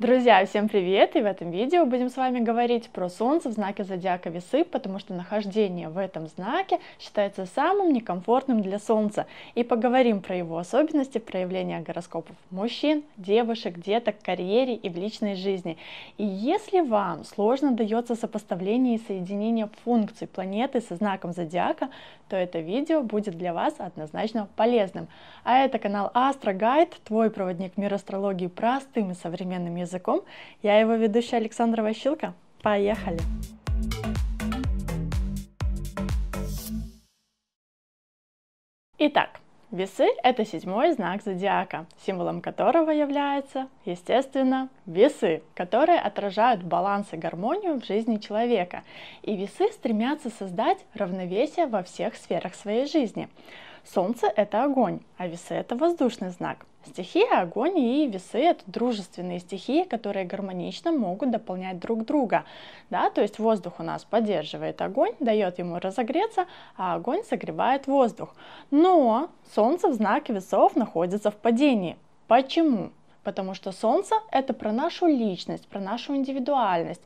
Друзья, всем привет! И в этом видео будем с вами говорить про Солнце в знаке зодиака Весы, потому что нахождение в этом знаке считается самым некомфортным для Солнца. И поговорим про его особенности проявления гороскопов мужчин, девушек, деток, карьере и в личной жизни. И если вам сложно дается сопоставление и соединение функций планеты со знаком зодиака, то это видео будет для вас однозначно полезным. А это канал Astro Guide, твой проводник в мир астрологии простым и современным языком. Я его ведущая Александра Ващилко. Поехали! Итак, Весы — это 7-й знак зодиака, символом которого является, естественно, весы, которые отражают баланс и гармонию в жизни человека. И весы стремятся создать равновесие во всех сферах своей жизни. Солнце — это огонь, а весы — это воздушный знак. Стихия огонь и весы — это дружественные стихии, которые гармонично могут дополнять друг друга. Да, то есть воздух у нас поддерживает огонь, дает ему разогреться, а огонь согревает воздух. Но Солнце в знаке весов находится в падении. Почему? Потому что Солнце — это про нашу личность, про нашу индивидуальность.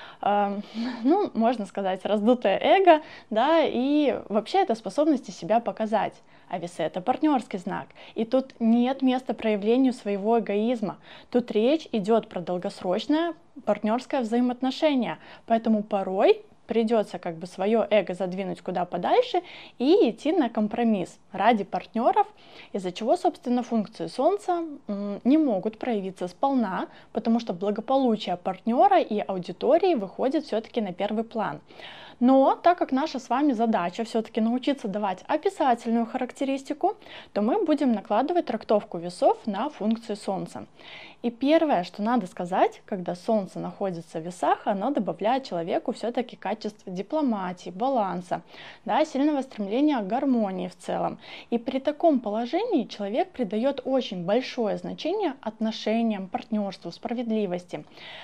Ну, можно сказать, раздутое эго, да, и вообще это способность себя показать. А весы — это партнерский знак. И тут нет места проявлению своего эгоизма. Тут речь идет про долгосрочное партнерское взаимоотношение. Поэтому порой придется как бы свое эго задвинуть куда подальше и идти на компромисс ради партнеров, из-за чего, собственно, функции Солнца не могут проявиться сполна, потому что благополучие партнера и аудитории выходит все-таки на первый план. Но так как наша с вами задача все-таки научиться давать описательную характеристику, то мы будем накладывать трактовку весов на функции Солнца. И первое, что надо сказать, когда Солнце находится в весах, оно добавляет человеку все-таки качество дипломатии, баланса, да, сильного стремления к гармонии в целом. И при таком положении человек придает очень большое значение отношениям, партнерству, справедливости.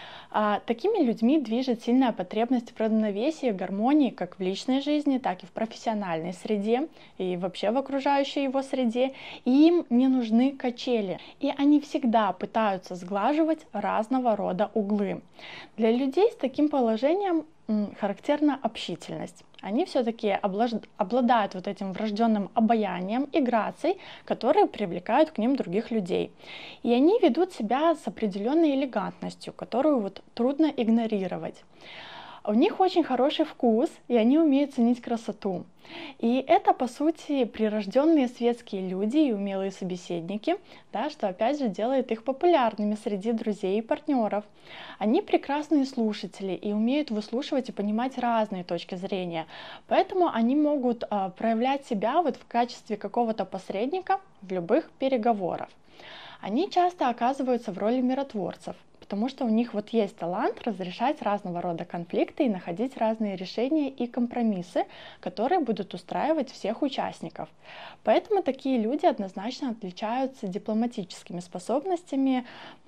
Такими людьми движет сильная потребность в равновесии, гармонии как в личной жизни, так и в профессиональной среде и вообще в окружающей его среде. И им не нужны качели, и они всегда пытаются сглаживать разного рода углы. Для людей с таким положением характерна общительность. Они все-таки обладают вот этим врожденным обаянием и грацией, которые привлекают к ним других людей. И они ведут себя с определенной элегантностью, которую вот трудно игнорировать. У них очень хороший вкус, и они умеют ценить красоту. И это, по сути, прирожденные светские люди и умелые собеседники, да, что опять же делает их популярными среди друзей и партнеров. Они прекрасные слушатели и умеют выслушивать и понимать разные точки зрения, поэтому они могут проявлять себя вот в качестве какого-то посредника в любых переговорах. Они часто оказываются в роли миротворцев, потому что у них вот есть талант разрешать разного рода конфликты и находить разные решения и компромиссы, которые будут устраивать всех участников. Поэтому такие люди однозначно отличаются дипломатическими способностями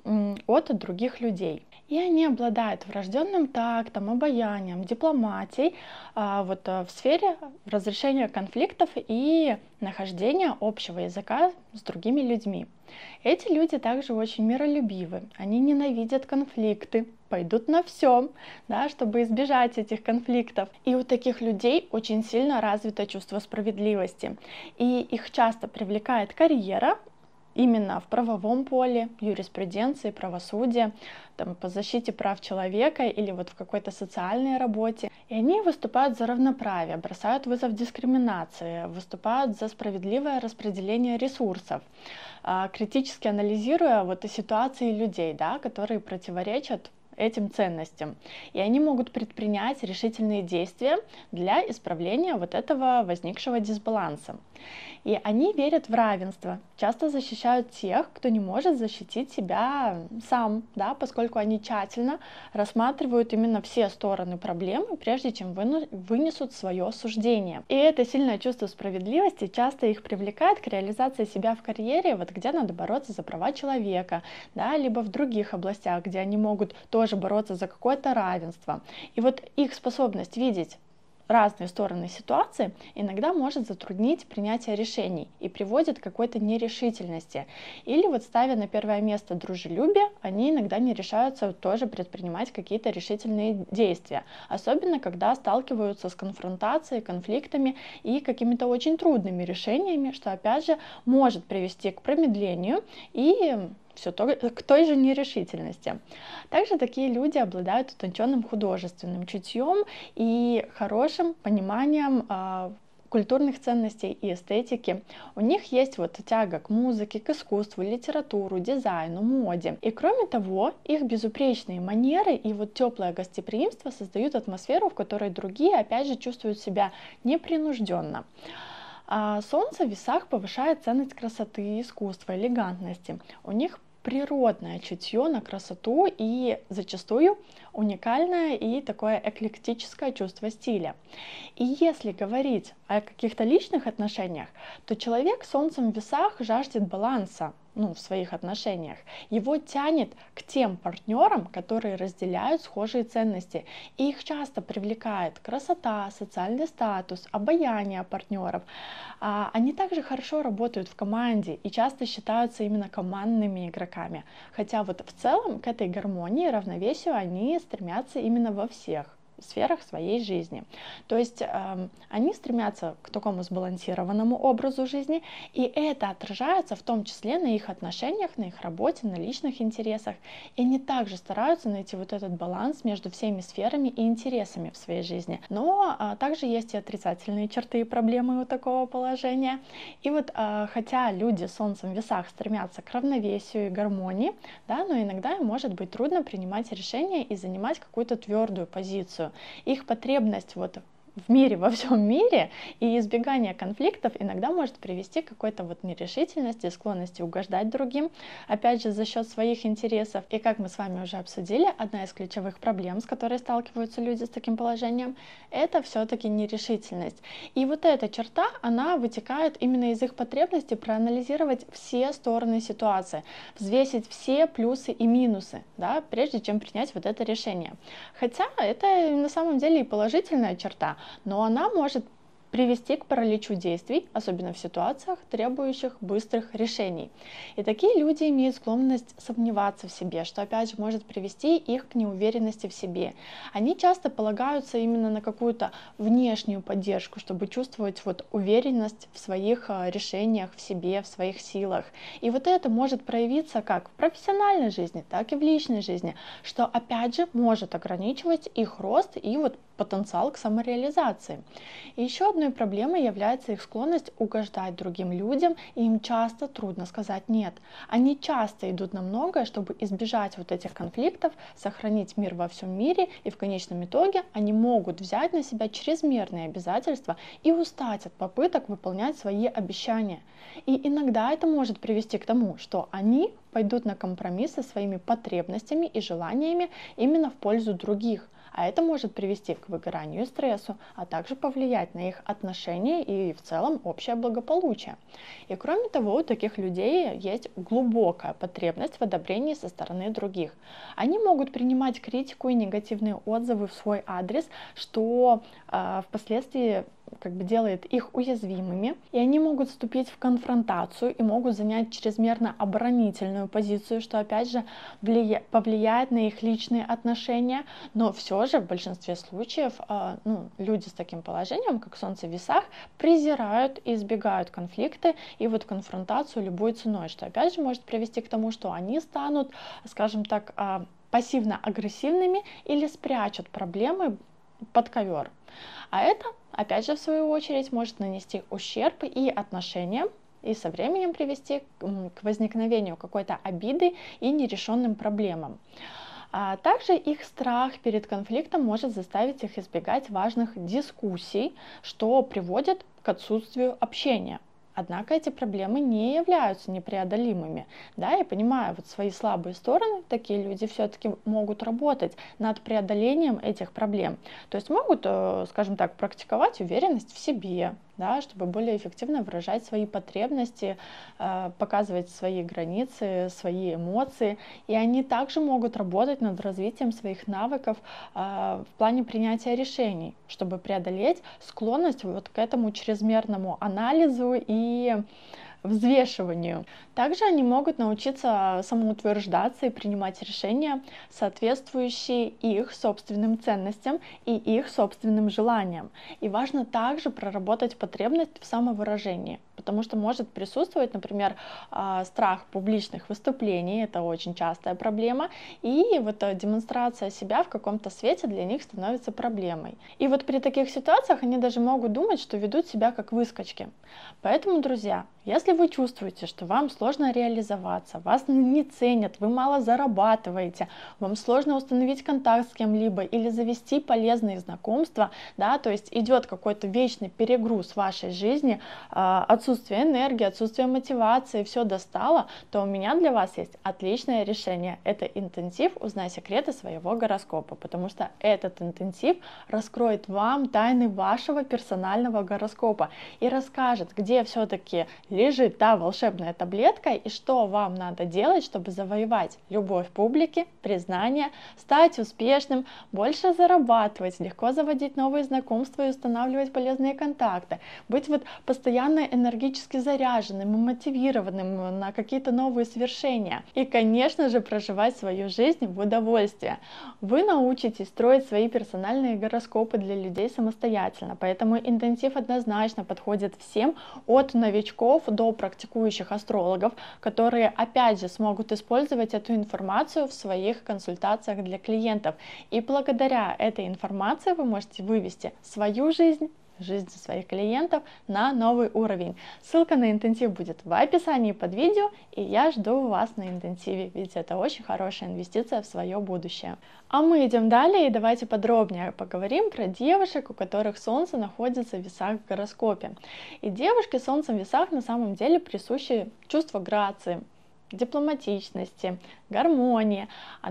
от других людей. И они обладают врожденным тактом, обаянием, дипломатией в сфере разрешения конфликтов и нахождения общего языка с другими людьми. Эти люди также очень миролюбивы, они ненавидят конфликты, пойдут на все, да, чтобы избежать этих конфликтов. И у таких людей очень сильно развито чувство справедливости, и их часто привлекает карьера, именно в правовом поле, юриспруденции, правосудия, там, по защите прав человека или вот в какой-то социальной работе. И они выступают за равноправие, бросают вызов дискриминации, выступают за справедливое распределение ресурсов, критически анализируя вот ситуации людей, да, которые противоречат этим ценностям. И они могут предпринять решительные действия для исправления вот этого возникшего дисбаланса. И они верят в равенство, часто защищают тех, кто не может защитить себя сам, да, поскольку они тщательно рассматривают именно все стороны проблемы, прежде чем вынесут свое суждение. И это сильное чувство справедливости часто их привлекает к реализации себя в карьере, вот где надо бороться за права человека, да, либо в других областях, где они могут тоже бороться за какое-то равенство. И вот их способность видеть разные стороны ситуации, иногда может затруднить принятие решений и приводит к какой-то нерешительности. Или вот ставя на первое место дружелюбие, они иногда не решаются тоже предпринимать какие-то решительные действия, особенно когда сталкиваются с конфронтацией, конфликтами и какими-то очень трудными решениями, что опять же может привести к промедлению и к той же нерешительности. Также такие люди обладают утонченным художественным чутьем и хорошим пониманием культурных ценностей и эстетики. У них есть вот тяга к музыке, к искусству, литературу, дизайну, моде. И кроме того, их безупречные манеры и вот теплое гостеприимство создают атмосферу, в которой другие опять же чувствуют себя непринужденно. Солнце в весах повышает ценность красоты, искусства, элегантности. У них природное чутье на красоту и зачастую уникальное и такое эклектическое чувство стиля. И если говорить о каких-то личных отношениях, то человек с солнцем в весах жаждет баланса, в своих отношениях. Его тянет к тем партнерам, которые разделяют схожие ценности. И их часто привлекает красота, социальный статус, обаяние партнеров. Они также хорошо работают в команде и часто считаются именно командными игроками. Хотя вот в целом к этой гармонии, равновесию они стремятся именно во всех сферах своей жизни. То есть они стремятся к такому сбалансированному образу жизни, и это отражается в том числе на их отношениях, на их работе, на личных интересах. И они также стараются найти вот этот баланс между всеми сферами и интересами в своей жизни. Но также есть и отрицательные черты и проблемы у такого положения. И вот хотя люди с солнцем в весах стремятся к равновесию и гармонии, да, но иногда им может быть трудно принимать решения и занимать какую-то твердую позицию. Их потребность вот в мире, во всем мире и избегание конфликтов иногда может привести к какой-то вот нерешительности, склонности угождать другим, опять же за счет своих интересов. И как мы с вами уже обсудили, одна из ключевых проблем, с которой сталкиваются люди с таким положением, это все-таки нерешительность. И вот эта черта, она вытекает именно из их потребности проанализировать все стороны ситуации, взвесить все плюсы и минусы, да, прежде чем принять вот это решение. Хотя это на самом деле и положительная черта, но она может привести к параличу действий, особенно в ситуациях, требующих быстрых решений. И такие люди имеют склонность сомневаться в себе, что опять же может привести их к неуверенности в себе. Они часто полагаются именно на какую-то внешнюю поддержку, чтобы чувствовать вот уверенность в своих решениях, в себе, в своих силах. И вот это может проявиться как в профессиональной жизни, так и в личной жизни, что опять же может ограничивать их рост и вот потенциал к самореализации. И еще одной проблемой является их склонность угождать другим людям, и им часто трудно сказать «нет». Они часто идут на многое, чтобы избежать вот этих конфликтов, сохранить мир во всем мире, и в конечном итоге они могут взять на себя чрезмерные обязательства и устать от попыток выполнять свои обещания. И иногда это может привести к тому, что они пойдут на компромиссы со своими потребностями и желаниями именно в пользу других. А это может привести к выгоранию и стрессу, а также повлиять на их отношения и в целом общее благополучие. И кроме того, у таких людей есть глубокая потребность в одобрении со стороны других. Они могут принимать критику и негативные отзывы в свой адрес, что впоследствии делает их уязвимыми, и они могут вступить в конфронтацию и могут занять чрезмерно оборонительную позицию, что опять же повлияет на их личные отношения, но все же в большинстве случаев люди с таким положением, как Солнце в весах, презирают и избегают конфликты и вот конфронтацию любой ценой, что опять же может привести к тому, что они станут, скажем так, пассивно-агрессивными или спрячут проблемы под ковер. А это, опять же, в свою очередь, может нанести ущерб и отношениям, и со временем привести к возникновению какой-то обиды и нерешенным проблемам. А также их страх перед конфликтом может заставить их избегать важных дискуссий, что приводит к отсутствию общения. Однако эти проблемы не являются непреодолимыми. Да, и понимая вот свои слабые стороны, такие люди все-таки могут работать над преодолением этих проблем. То есть могут, скажем так, практиковать уверенность в себе, да, чтобы более эффективно выражать свои потребности, показывать свои границы, свои эмоции. И они также могут работать над развитием своих навыков в плане принятия решений, чтобы преодолеть склонность вот к этому чрезмерному анализу и взвешиванию. Также они могут научиться самоутверждаться и принимать решения, соответствующие их собственным ценностям и их собственным желаниям. И важно также проработать потребность в самовыражении, потому что может присутствовать, например, страх публичных выступлений, это очень частая проблема, и вот демонстрация себя в каком-то свете для них становится проблемой. И вот при таких ситуациях они даже могут думать, что ведут себя как выскочки. Поэтому, друзья, если вы чувствуете, что вам сложно реализоваться, вас не ценят, вы мало зарабатываете, вам сложно установить контакт с кем-либо или завести полезные знакомства, да, то есть идет какой-то вечный перегруз в вашей жизни, отсутствие энергии, отсутствие мотивации, все достало, то у меня для вас есть отличное решение. Это интенсив «Узнай секреты своего гороскопа», потому что этот интенсив раскроет вам тайны вашего персонального гороскопа и расскажет, где все-таки лежит та волшебная таблетка и что вам надо делать, чтобы завоевать любовь публики, признание, стать успешным, больше зарабатывать, легко заводить новые знакомства и устанавливать полезные контакты, быть вот постоянно энергически заряженным и мотивированным на какие-то новые свершения и, конечно же, проживать свою жизнь в удовольствие. Вы научитесь строить свои персональные гороскопы для людей самостоятельно, поэтому интенсив однозначно подходит всем, от новичков до практикующих астрологов, которые опять же смогут использовать эту информацию в своих консультациях для клиентов. И благодаря этой информации вы можете вывести свою жизнь своих клиентов на новый уровень. Ссылка на интенсив будет в описании под видео, и я жду вас на интенсиве, ведь это очень хорошая инвестиция в свое будущее. А мы идем далее, и давайте подробнее поговорим про девушек, у которых Солнце находится в весах в гороскопе. И девушке с Солнцем в весах на самом деле присущи чувство грации, дипломатичности, гармонии.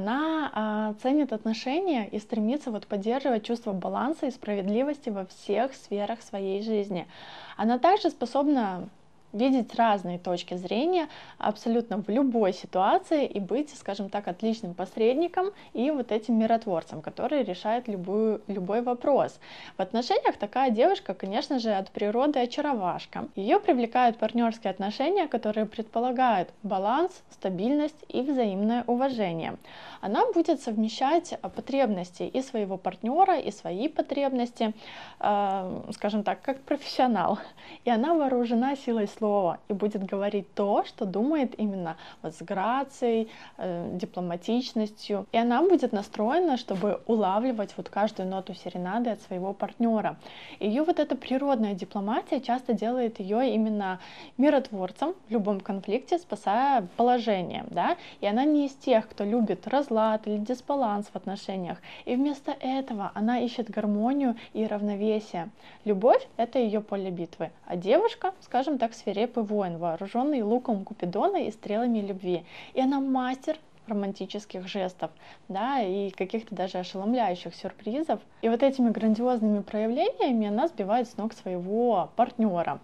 Она ценит отношения и стремится вот поддерживать чувство баланса и справедливости во всех сферах своей жизни. Она также способна видеть разные точки зрения абсолютно в любой ситуации и быть, скажем так, отличным посредником и вот этим миротворцем, который решает любой вопрос. В отношениях такая девушка, конечно же, от природы очаровашка. Ее привлекают партнерские отношения, которые предполагают баланс, стабильность и взаимное уважение. Она будет совмещать потребности и своего партнера, и свои потребности, скажем так, как профессионал. И она вооружена силой слова и будет говорить то, что думает именно вот с грацией, дипломатичностью. И она будет настроена, чтобы улавливать вот каждую ноту серенады от своего партнера. Ее вот эта природная дипломатия часто делает ее именно миротворцем в любом конфликте, спасая положение, да? И она не из тех, кто любит разлад или дисбаланс в отношениях. И вместо этого она ищет гармонию и равновесие. Любовь — это ее поле битвы, а девушка, скажем так, свирепый воин, вооруженный луком Купидона и стрелами любви. И она мастер романтических жестов, да, и каких-то даже ошеломляющих сюрпризов. И вот этими грандиозными проявлениями она сбивает с ног своего партнера.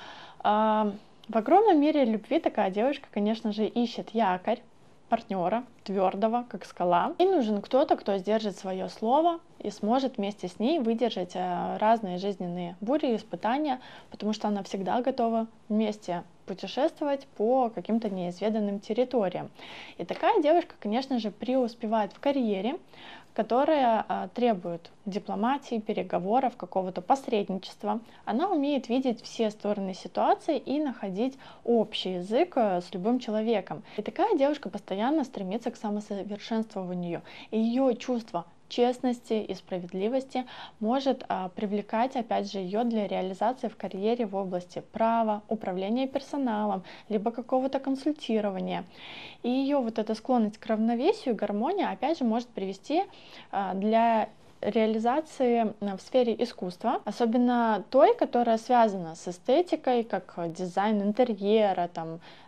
В огромном мире любви такая девушка, конечно же, ищет якорь, партнера, твердого, как скала. И нужен кто-то, кто сдержит свое слово и сможет вместе с ней выдержать разные жизненные бури и испытания, потому что она всегда готова вместе путешествовать по каким-то неизведанным территориям. И такая девушка, конечно же, преуспевает в карьере, которая требует дипломатии, переговоров, какого-то посредничества. Она умеет видеть все стороны ситуации и находить общий язык с любым человеком. И такая девушка постоянно стремится к самосовершенствованию. И ее чувство честности и справедливости может привлекать, опять же, ее для реализации в карьере в области права, управления персоналом, либо какого-то консультирования. И ее вот эта склонность к равновесию и гармонии, опять же, может привести для реализации в сфере искусства, особенно той, которая связана с эстетикой, как дизайн интерьера, там,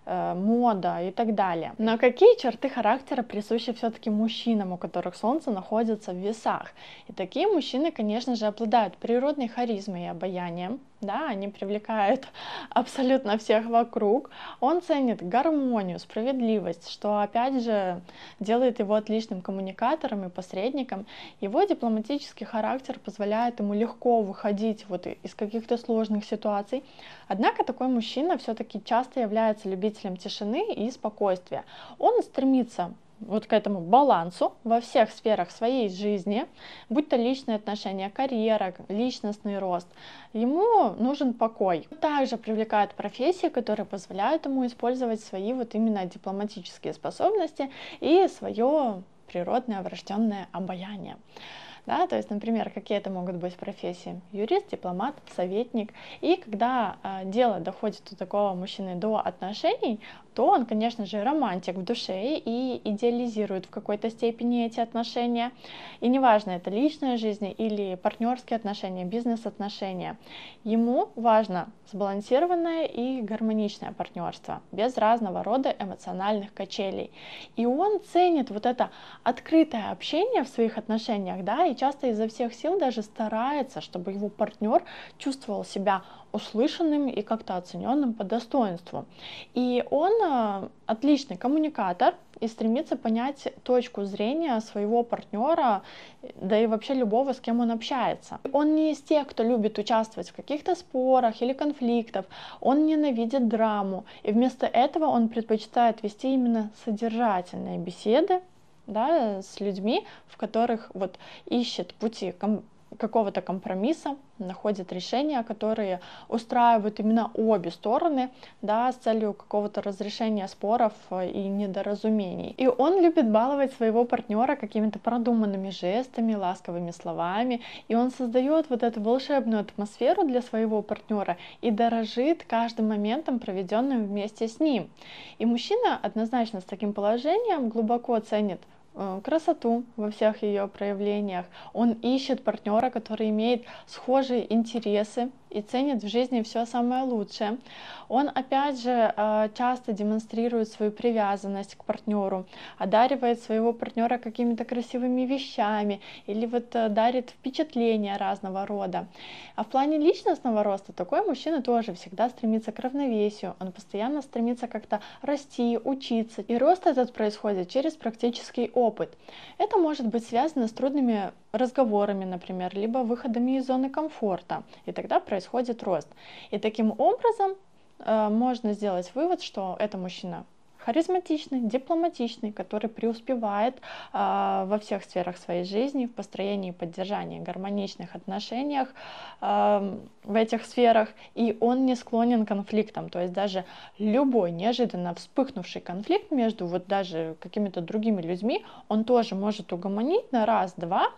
мода и так далее. Но какие черты характера присущи все-таки мужчинам, у которых Солнце находится в Весах? И такие мужчины, конечно же, обладают природной харизмой и обаянием, да, они привлекают абсолютно всех вокруг. Он ценит гармонию, справедливость, что опять же делает его отличным коммуникатором и посредником. Его дипломатический характер позволяет ему легко выходить вот из каких-то сложных ситуаций. Однако такой мужчина все-таки часто является любителем тишины и спокойствия. Он стремится вот к этому балансу во всех сферах своей жизни, будь то личные отношения, карьера, личностный рост. Ему нужен покой. Также привлекают профессии, которые позволяют ему использовать свои вот именно дипломатические способности и свое природное врожденное обаяние. Да, то есть, например, какие это могут быть профессии? Юрист, дипломат, советник. И когда дело доходит у такого мужчины до отношений, то он, конечно же, романтик в душе и идеализирует в какой-то степени эти отношения. И неважно, это личная жизнь или партнерские отношения, бизнес-отношения. Ему важно сбалансированное и гармоничное партнерство, без разного рода эмоциональных качелей. И он ценит вот это открытое общение в своих отношениях, да, и часто изо всех сил даже старается, чтобы его партнер чувствовал себя услышанным и как-то оцененным по достоинству. И он отличный коммуникатор и стремится понять точку зрения своего партнера, да и вообще любого, с кем он общается. Он не из тех, кто любит участвовать в каких-то спорах или конфликтах, он ненавидит драму, и вместо этого он предпочитает вести именно содержательные беседы, да, с людьми, в которых вот ищет пути какого-то компромисса, находит решения, которые устраивают именно обе стороны, да, с целью какого-то разрешения споров и недоразумений. И он любит баловать своего партнера какими-то продуманными жестами, ласковыми словами, и он создает вот эту волшебную атмосферу для своего партнера и дорожит каждым моментом, проведенным вместе с ним. И мужчина однозначно с таким положением глубоко ценит красоту во всех ее проявлениях. Он ищет партнера, который имеет схожие интересы и ценит в жизни все самое лучшее. Он опять же часто демонстрирует свою привязанность к партнеру, одаривает своего партнера какими-то красивыми вещами или вот дарит впечатления разного рода. А в плане личностного роста такой мужчина тоже всегда стремится к равновесию, он постоянно стремится как-то расти, учиться. И рост этот происходит через практический опыт. Это может быть связано с трудными разговорами, например, либо выходами из зоны комфорта, и тогда происходит рост. И таким образом можно сделать вывод, что это мужчина харизматичный, дипломатичный, который преуспевает во всех сферах своей жизни, в построении и поддержании гармоничных отношениях в этих сферах, и он не склонен к конфликтам, то есть даже любой неожиданно вспыхнувший конфликт между вот даже какими-то другими людьми, он тоже может угомонить на раз-два,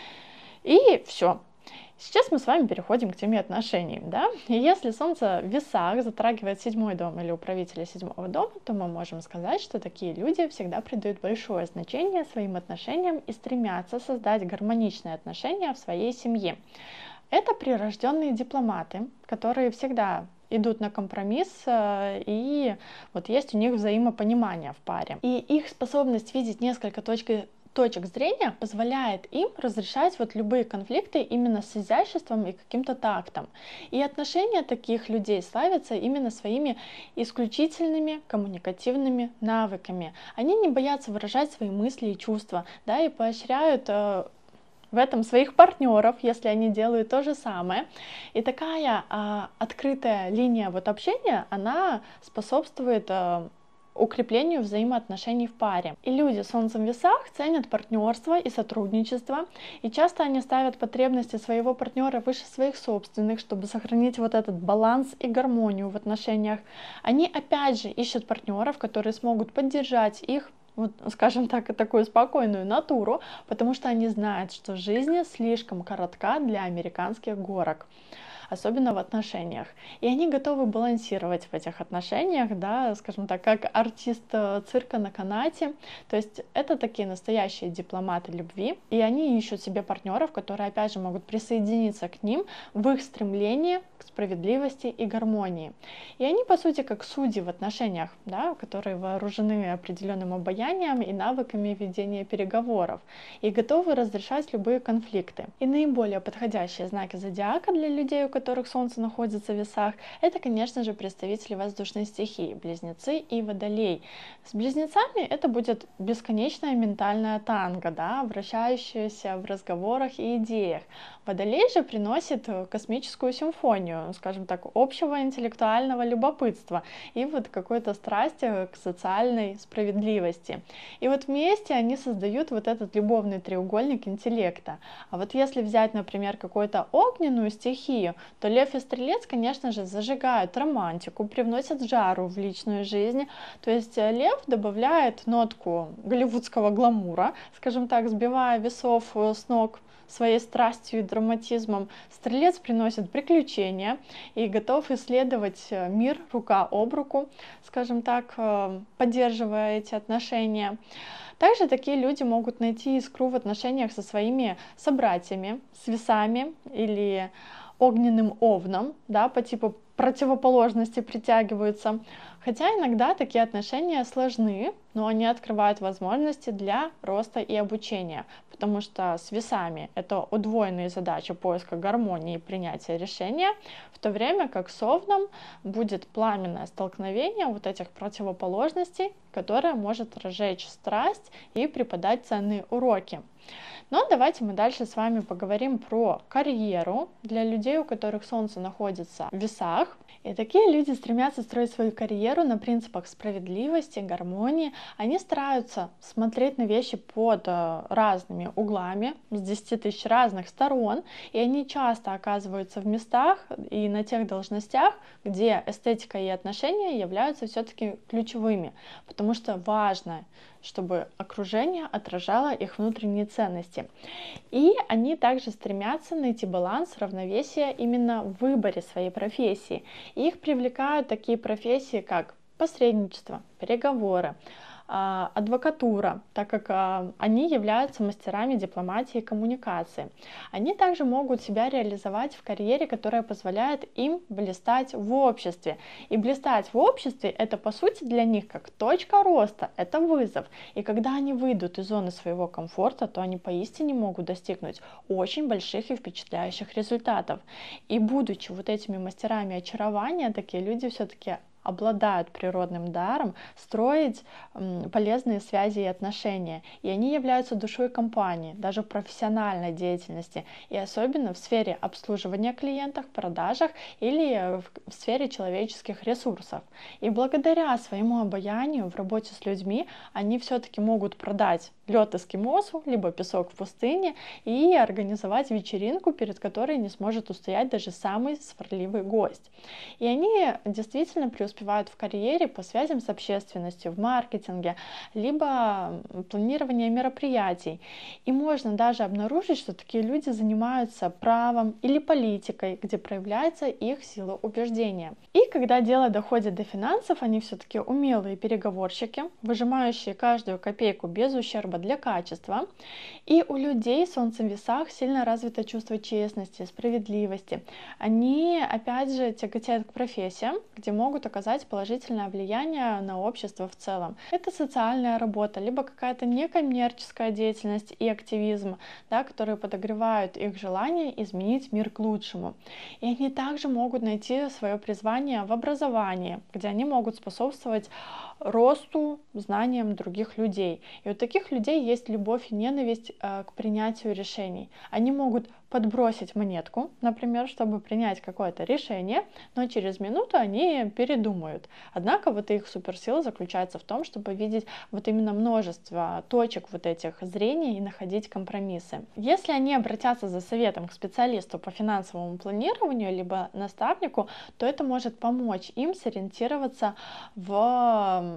и все. Сейчас мы с вами переходим к теме отношений, да? И если Солнце в Весах затрагивает 7-й дом или управителя 7-го дома, то мы можем сказать, что такие люди всегда придают большое значение своим отношениям и стремятся создать гармоничные отношения в своей семье. Это прирожденные дипломаты, которые всегда идут на компромисс, и вот есть у них взаимопонимание в паре. И их способность видеть несколько точек зрения позволяет им разрешать вот любые конфликты именно с изяществом и каким-то тактом. И отношения таких людей славятся именно своими исключительными коммуникативными навыками. Они не боятся выражать свои мысли и чувства, да, и поощряют в этом своих партнеров, если они делают то же самое. И такая открытая линия вот общения, она способствует укреплению взаимоотношений в паре. И люди с Солнцем в Весах ценят партнерство и сотрудничество, и часто они ставят потребности своего партнера выше своих собственных, чтобы сохранить вот этот баланс и гармонию в отношениях. Они опять же ищут партнеров, которые смогут поддержать их, вот, скажем так, такую спокойную натуру, потому что они знают, что жизнь слишком коротка для американских горок. особенно в отношениях. И они готовы балансировать в этих отношениях, да, скажем так, как артист цирка на канате. То есть это такие настоящие дипломаты любви, и они ищут себе партнеров, которые, опять же, могут присоединиться к ним в их стремлении к справедливости и гармонии. И они, по сути, как судьи в отношениях, да, которые вооружены определенным обаянием и навыками ведения переговоров, и готовы разрешать любые конфликты. И наиболее подходящие знаки зодиака для людей, у которых Солнце находится в весах, это, конечно же, представители воздушной стихии, Близнецы и Водолей. С Близнецами это будет бесконечная ментальная танго, да, вращающаяся в разговорах и идеях. Водолей же приносит космическую симфонию, скажем так, общего интеллектуального любопытства и вот какой-то страсти к социальной справедливости. И вот вместе они создают вот этот любовный треугольник интеллекта. А вот если взять, например, какую-то огненную стихию, то Лев и Стрелец, конечно же, зажигают романтику, привносят жару в личную жизнь. То есть Лев добавляет нотку голливудского гламура, скажем так, сбивая весов с ног своей страстью и драматизмом. Стрелец приносит приключения и готов исследовать мир рука об руку, скажем так, поддерживая эти отношения. Также такие люди могут найти искру в отношениях со своими собратьями, с весами или огненным овном, да, по типу противоположности притягиваются. Хотя иногда такие отношения сложны, но они открывают возможности для роста и обучения, потому что с весами это удвоенные задачи поиска гармонии и принятия решения, в то время как с овном будет пламенное столкновение вот этих противоположностей, которое может разжечь страсть и преподать ценные уроки. Но давайте мы дальше с вами поговорим про карьеру для людей, у которых Солнце находится в весах. И такие люди стремятся строить свою карьеру на принципах справедливости, гармонии. Они стараются смотреть на вещи под разными углами, с 10 тысяч разных сторон. И они часто оказываются в местах и на тех должностях, где эстетика и отношения являются все-таки ключевыми. Потому что важно, чтобы окружение отражало их внутренние ценности. И они также стремятся найти баланс, равновесие именно в выборе своей профессии. И их привлекают такие профессии, как посредничество, переговоры, адвокатура, так как они являются мастерами дипломатии и коммуникации. Они также могут себя реализовать в карьере, которая позволяет им блистать в обществе. И блистать в обществе — это, по сути, для них как точка роста, это вызов. И когда они выйдут из зоны своего комфорта, то они поистине могут достигнуть очень больших и впечатляющих результатов. И будучи вот этими мастерами очарования, такие люди все-таки обладают природным даром строить полезные связи и отношения. И они являются душой компании, даже в профессиональной деятельности, и особенно в сфере обслуживания клиентов, продажах или в сфере человеческих ресурсов. И благодаря своему обаянию в работе с людьми они все-таки могут продать лед эскимосу, либо песок в пустыне и организовать вечеринку, перед которой не сможет устоять даже самый сварливый гость. И они действительно преуспевают в карьере по связям с общественностью, в маркетинге, либо планировании мероприятий. И можно даже обнаружить, что такие люди занимаются правом или политикой, где проявляется их сила убеждения. И когда дело доходит до финансов, они все-таки умелые переговорщики, выжимающие каждую копейку без ущерба для качества. И у людей с Солнцем в весах сильно развито чувство честности, справедливости. Они, опять же, тяготеют к профессиям, где могут оказать положительное влияние на общество в целом. Это социальная работа, либо какая-то некоммерческая деятельность и активизм, да, которые подогревают их желание изменить мир к лучшему. И они также могут найти свое призвание в образовании, где они могут способствовать росту, знаниям других людей. И у таких людей есть любовь и ненависть к принятию решений. Они могут подбросить монетку, например, чтобы принять какое-то решение, но через минуту они передумают. Однако вот их суперсила заключается в том, чтобы видеть вот именно множество точек вот этих зрений и находить компромиссы. Если они обратятся за советом к специалисту по финансовому планированию, либо наставнику, то это может помочь им сориентироваться в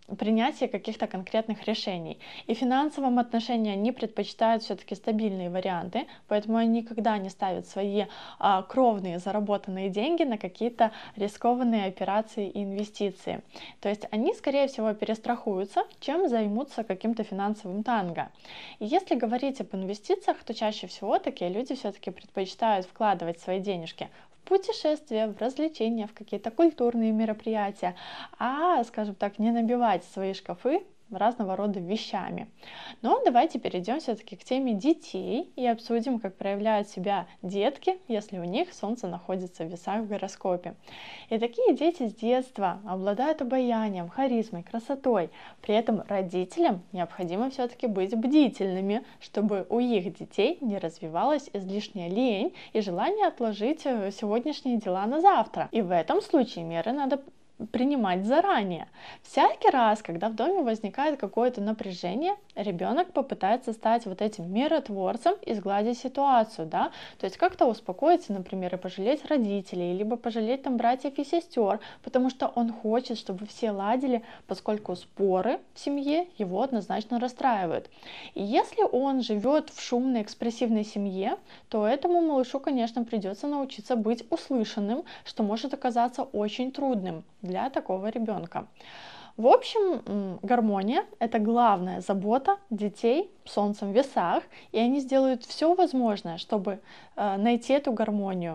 принятии каких-то конкретных решений. И в финансовом отношении они предпочитают все-таки стабильные варианты, поэтому они никогда не ставят свои кровные заработанные деньги на какие-то рискованные операции и инвестиции. То есть они, скорее всего, перестрахуются, чем займутся каким-то финансовым танго. И если говорить об инвестициях, то чаще всего такие люди все-таки предпочитают вкладывать свои денежки в путешествия, в развлечения, в какие-то культурные мероприятия, скажем так, не набивать свои шкафы разного рода вещами. Но давайте перейдем все-таки к теме детей и обсудим, как проявляют себя детки, если у них Солнце находится в весах в гороскопе. И такие дети с детства обладают обаянием, харизмой, красотой. При этом родителям необходимо все-таки быть бдительными, чтобы у их детей не развивалась излишняя лень и желание отложить сегодняшние дела на завтра. И в этом случае меры надо принимать заранее. Всякий раз, когда в доме возникает какое-то напряжение, ребенок попытается стать вот этим миротворцем и сгладить ситуацию, да, то есть как-то успокоиться, например, и пожалеть родителей, либо пожалеть там братьев и сестер, потому что он хочет, чтобы все ладили, поскольку споры в семье его однозначно расстраивают. И если он живет в шумной, экспрессивной семье, то этому малышу, конечно, придется научиться быть услышанным, что может оказаться очень трудным для такого ребенка. В общем, гармония — это главная забота детей с Солнцем в весах, и они сделают все возможное, чтобы найти эту гармонию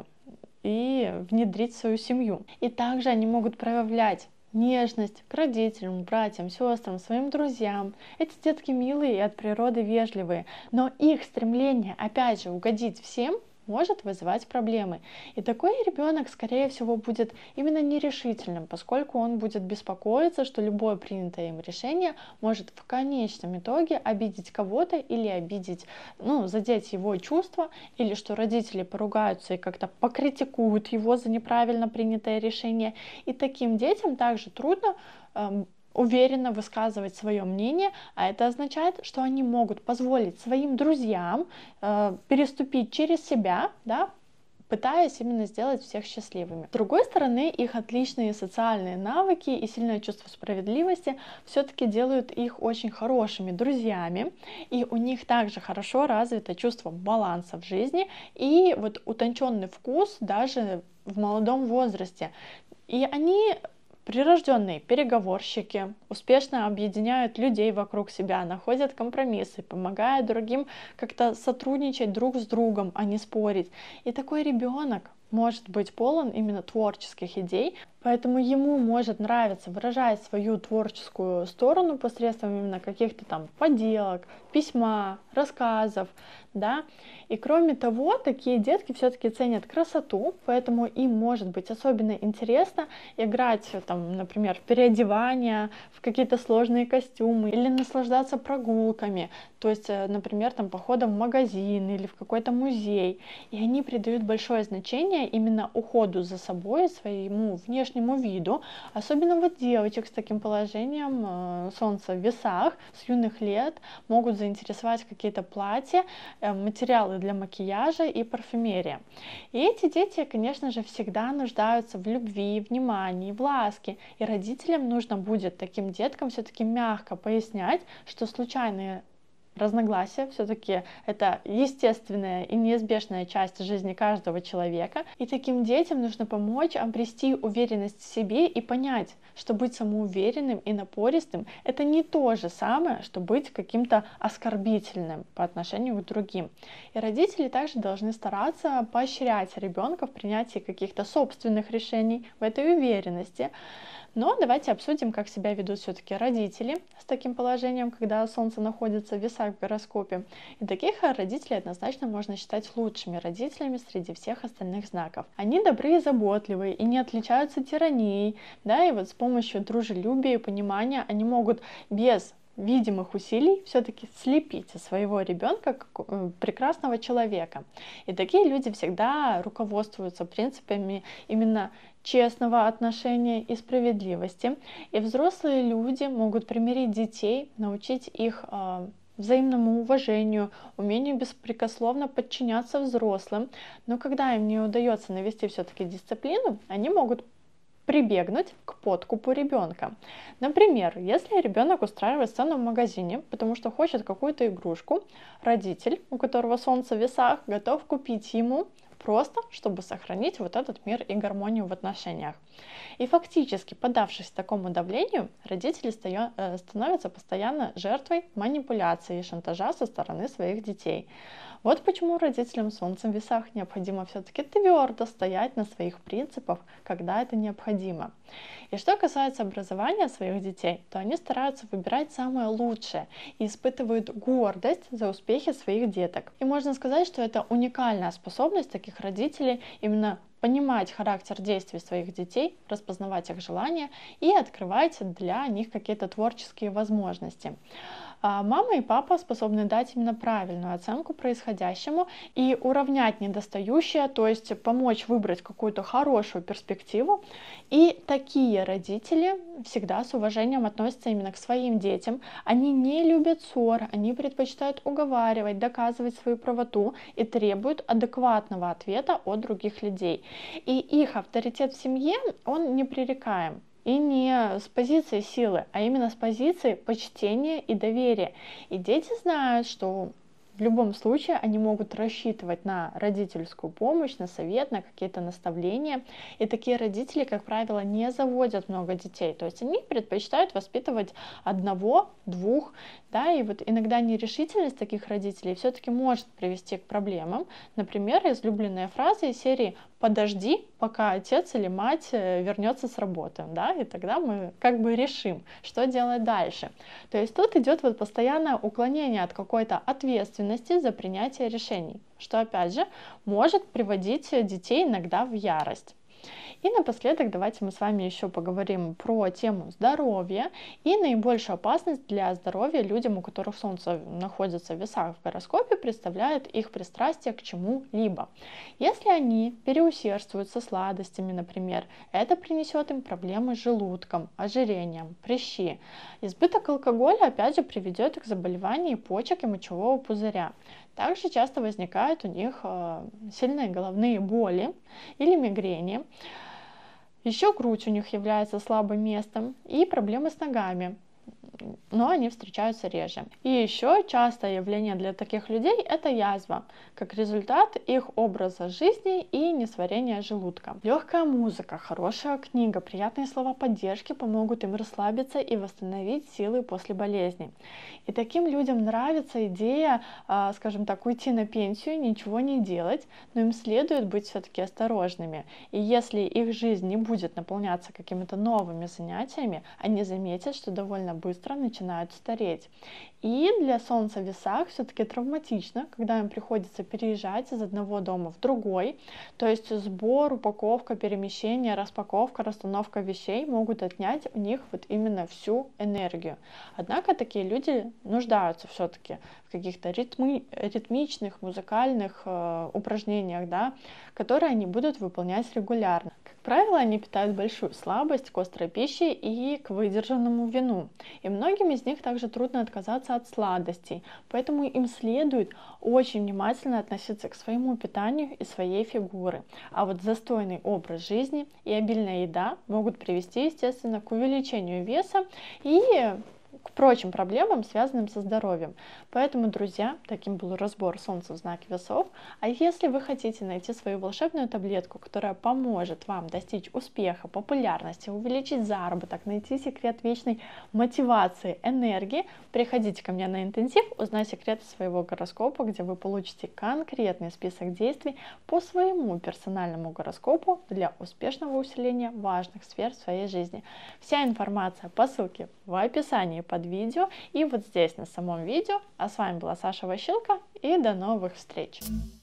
и внедрить в свою семью. И также они могут проявлять нежность к родителям, братьям, сестрам, своим друзьям. Эти детки милые и от природы вежливые, но их стремление, опять же, угодить всем может вызывать проблемы. И такой ребенок, скорее всего, будет именно нерешительным, поскольку он будет беспокоиться, что любое принятое им решение может в конечном итоге обидеть кого-то или обидеть, задеть его чувства, или что родители поругаются и как-то покритикуют его за неправильно принятое решение. И таким детям также трудно уверенно высказывать свое мнение, а это означает, что они могут позволить своим друзьям переступить через себя, да, пытаясь именно сделать всех счастливыми. С другой стороны, их отличные социальные навыки и сильное чувство справедливости все-таки делают их очень хорошими друзьями, и у них также хорошо развито чувство баланса в жизни и вот утонченный вкус даже в молодом возрасте. И они прирожденные переговорщики, успешно объединяют людей вокруг себя, находят компромиссы, помогают другим как-то сотрудничать друг с другом, а не спорить. И такой ребенок может быть полон именно творческих идей, поэтому ему может нравиться выражать свою творческую сторону посредством именно каких-то там поделок, письма, рассказов, да. И кроме того, такие детки все-таки ценят красоту, поэтому им может быть особенно интересно играть там, например, в переодевания, в какие-то сложные костюмы или наслаждаться прогулками, то есть, например, там походом в магазин или в какой-то музей. И они придают большое значение именно уходу за собой, своему внешнему виду, особенно вот девочек с таким положением Солнца в весах с юных лет могут заинтересовать какие-то платья, материалы для макияжа и парфюмерия. И эти дети, конечно же, всегда нуждаются в любви, внимании, в ласке, и родителям нужно будет таким деткам все-таки мягко пояснять, что случайные разногласия все-таки это естественная и неизбежная часть жизни каждого человека, и таким детям нужно помочь обрести уверенность в себе и понять, что быть самоуверенным и напористым — это не то же самое, что быть каким-то оскорбительным по отношению к другим. И родители также должны стараться поощрять ребенка в принятии каких-то собственных решений, в этой уверенности. Но давайте обсудим, как себя ведут все-таки родители с таким положением, когда Солнце находится в весах в гороскопе. И таких родителей однозначно можно считать лучшими родителями среди всех остальных знаков. Они добрые и заботливые и не отличаются тиранией, да, и вот с помощью дружелюбия и понимания они могут без видимых усилий все-таки слепить из своего ребенка как прекрасного человека. И такие люди всегда руководствуются принципами именно честного отношения и справедливости. И взрослые люди могут примирить детей, научить их взаимному уважению, умению беспрекословно подчиняться взрослым. Но когда им не удается навести все-таки дисциплину, они могут прибегнуть к подкупу ребенка. Например, если ребенок устраивает сцену в магазине, потому что хочет какую-то игрушку, родитель, у которого солнце в весах, готов купить ему просто, чтобы сохранить вот этот мир и гармонию в отношениях. И фактически, поддавшись такому давлению, родители становятся постоянно жертвой манипуляции и шантажа со стороны своих детей. Вот почему родителям с солнцем в весах необходимо все-таки твердо стоять на своих принципах, когда это необходимо. И что касается образования своих детей, то они стараются выбирать самое лучшее и испытывают гордость за успехи своих деток. И можно сказать, что это уникальная способность таких родителей именно понимать характер действий своих детей, распознавать их желания и открывать для них какие-то творческие возможности. Мама и папа способны дать именно правильную оценку происходящему и уравнять недостающее, то есть помочь выбрать какую-то хорошую перспективу. И такие родители всегда с уважением относятся именно к своим детям. Они не любят ссор, они предпочитают уговаривать, доказывать свою правоту и требуют адекватного ответа от других людей. И их авторитет в семье, он непререкаем. И не с позиции силы, а именно с позиции почтения и доверия. И дети знают, что в любом случае они могут рассчитывать на родительскую помощь, на совет, на какие-то наставления. И такие родители, как правило, не заводят много детей. То есть они предпочитают воспитывать одного, двух. Да, и вот иногда нерешительность таких родителей все-таки может привести к проблемам. Например, излюбленная фраза из серии «подожди, пока отец или мать вернется с работы», да, и тогда мы как бы решим, что делать дальше. То есть тут идет вот постоянное уклонение от какой-то ответственности за принятие решений, что опять же может приводить детей иногда в ярость. И напоследок давайте мы с вами еще поговорим про тему здоровья и наибольшую опасность для здоровья людям, у которых Солнце находится в весах в гороскопе, представляет их пристрастие к чему-либо. Если они переусердствуют со сладостями, например, это принесет им проблемы с желудком, ожирением, прыщи. Избыток алкоголя опять же приведет к заболеванию почек и мочевого пузыря. Также часто возникают у них сильные головные боли или мигрени. Еще грудь у них является слабым местом и проблемы с ногами, но они встречаются реже. И еще частое явление для таких людей – это язва, как результат их образа жизни и несварения желудка. Легкая музыка, хорошая книга, приятные слова поддержки помогут им расслабиться и восстановить силы после болезни. И таким людям нравится идея, скажем так, уйти на пенсию, ничего не делать, но им следует быть все-таки осторожными. И если их жизнь не будет наполняться какими-то новыми занятиями, они заметят, что довольно быстро начинают стареть. И для Солнца в весах все-таки травматично, когда им приходится переезжать из одного дома в другой. То есть сбор, упаковка, перемещение, распаковка, расстановка вещей могут отнять у них вот именно всю энергию. Однако такие люди нуждаются все-таки в каких-то ритмичных, музыкальных упражнениях, да, которые они будут выполнять регулярно. Как правило, они питают большую слабость к острой пище и к выдержанному вину. И многим из них также трудно отказаться от сладостей, поэтому им следует очень внимательно относиться к своему питанию и своей фигуре. А вот застойный образ жизни и обильная еда могут привести, естественно, к увеличению веса и к прочим проблемам, связанным со здоровьем. Поэтому, друзья, таким был разбор Солнца в знаке Весов. А если вы хотите найти свою волшебную таблетку, которая поможет вам достичь успеха, популярности, увеличить заработок, найти секрет вечной мотивации, энергии, приходите ко мне на интенсив, узнай секреты своего гороскопа, где вы получите конкретный список действий по своему персональному гороскопу для успешного усиления важных сфер в своей жизни. Вся информация по ссылке в описании под видео и вот здесь на самом видео. А с вами была Саша Ващилко, и до новых встреч!